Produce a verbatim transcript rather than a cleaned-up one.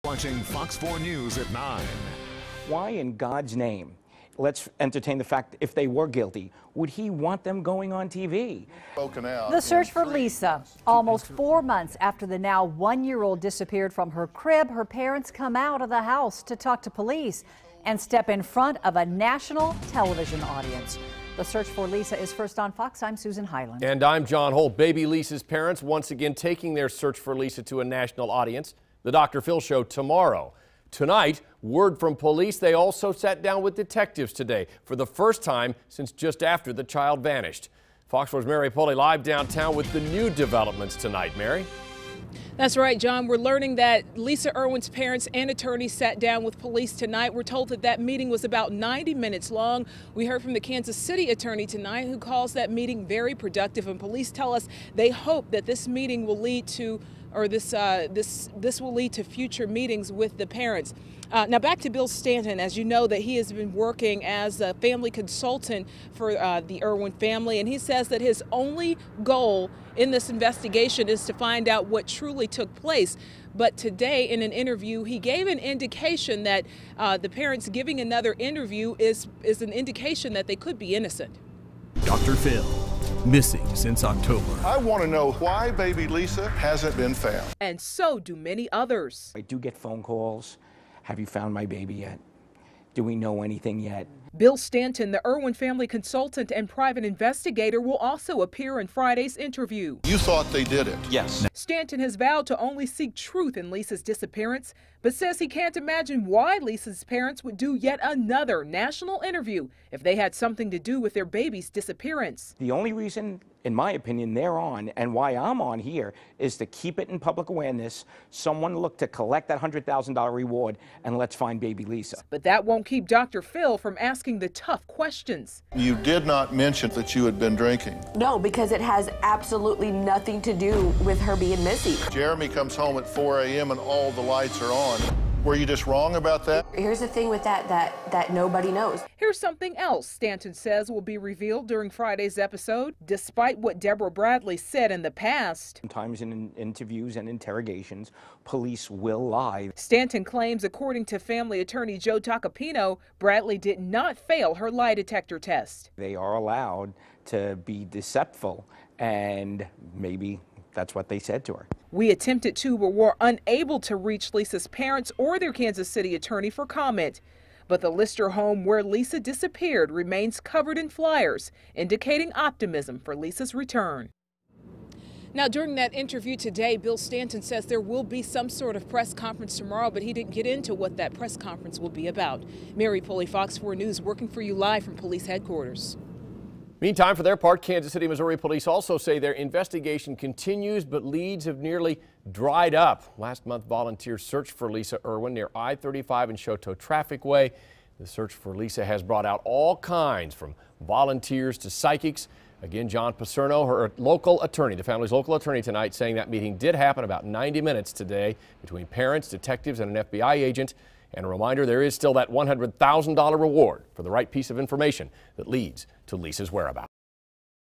Watching Fox four News at nine. Why in God's name, let's entertain the fact if they were guilty, would he want them going on T V? The search for Lisa. Almost four months after the now one-year-old disappeared from her crib, her parents come out of the house to talk to police and step in front of a national television audience. The search for Lisa is first on Fox. I'm Susan Hyland. And I'm John Holt. Baby Lisa's parents once again taking their search for Lisa to a national audience. The Doctor Phil Show tomorrow. Tonight, word from police, they also sat down with detectives today for the first time since just after the child vanished. Fox four's Mary Pulley live downtown with the new developments tonight. Mary? That's right, John. We're learning that Lisa Irwin's parents and attorneys sat down with police tonight. We're told that that meeting was about ninety minutes long. We heard from the Kansas City attorney tonight who calls that meeting very productive, and police tell us they hope that this meeting will lead to or this uh, this this will lead to future meetings with the parents. Uh, now back to Bill Stanton. As you know, that he has been working as a family consultant for uh, the Irwin family, and he says that his only goal in this investigation is to find out what truly took place. But today in an interview, he gave an indication that uh, the parents giving another interview is is an indication that they could be innocent. Doctor Phil. Missing since October. I want to know why baby Lisa hasn't been found. And so do many others. I do get phone calls. Have you found my baby yet? Do we know anything yet? Bill Stanton, the Irwin family consultant and private investigator, will also appear in Friday's interview. You thought they did it? Yes. Stanton has vowed to only seek truth in Lisa's disappearance, but says he can't imagine why Lisa's parents would do yet another national interview if they had something to do with their baby's disappearance. The only reason, in my opinion, they're on, and why I'm on here, is to keep it in public awareness. Someone look to collect that one hundred thousand dollar reward, and let's find baby Lisa. But that won't keep Doctor Phil from asking the tough questions. You did not mention that you had been drinking. No, because it has absolutely nothing to do with her being missing. Jeremy comes home at four A M and all the lights are on. Were you just wrong about that? Here's the thing with that, that, that nobody knows. Here's something else Stanton says will be revealed during Friday's episode, despite what Deborah Bradley said in the past. Sometimes in interviews and interrogations, police will lie. Stanton claims, according to family attorney Joe Tacopino, Bradley did not fail her lie detector test. They are allowed to be deceitful, and maybe that's what they said to her. We attempted to, but were unable to reach Lisa's parents or their Kansas City attorney for comment. But the Lister home where Lisa disappeared remains covered in flyers, indicating optimism for Lisa's return. Now, during that interview today, Bill Stanton says there will be some sort of press conference tomorrow, but he didn't get into what that press conference will be about. Mary Pulley, Fox four News, working for you live from police headquarters. Meantime, for their part, Kansas City, Missouri police also say their investigation continues, but leads have nearly dried up. Last month, volunteers searched for Lisa Irwin near I thirty-five and Choteau Trafficway. The search for Lisa has brought out all kinds, from volunteers to psychics. Again, John Paserno, her local attorney, the family's local attorney tonight, saying that meeting did happen about ninety minutes today between parents, detectives, and an F B I agent. And a reminder, there is still that one hundred thousand dollar reward for the right piece of information that leads to Lisa's whereabouts.